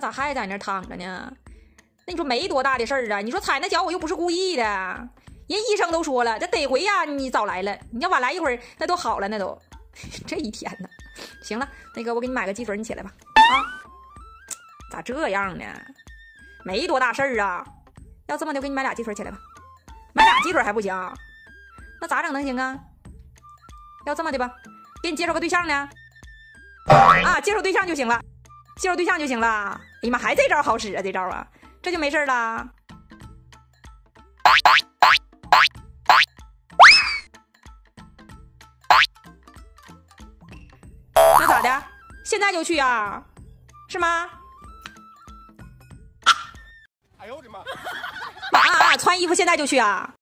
咋还在那躺着呢？那你说没多大的事儿啊？你说踩那脚我又不是故意的，人医生都说了，这得回呀，你早来了，你要晚来一会儿，那都好了，那都这一天呢。行了，那个我给你买个鸡腿，你起来吧。啊，咋这样呢？没多大事儿啊。要这么的，我给你买俩鸡腿，起来吧。买俩鸡腿还不行？那咋整能行啊？要这么的吧，给你介绍个对象呢。啊，介绍对象就行了，介绍对象就行了。哎呀妈，还这招好使啊，这招啊，这就没事了。那咋的？现在就去啊？是吗？哎呦我的妈！啊，穿衣服现在就去啊？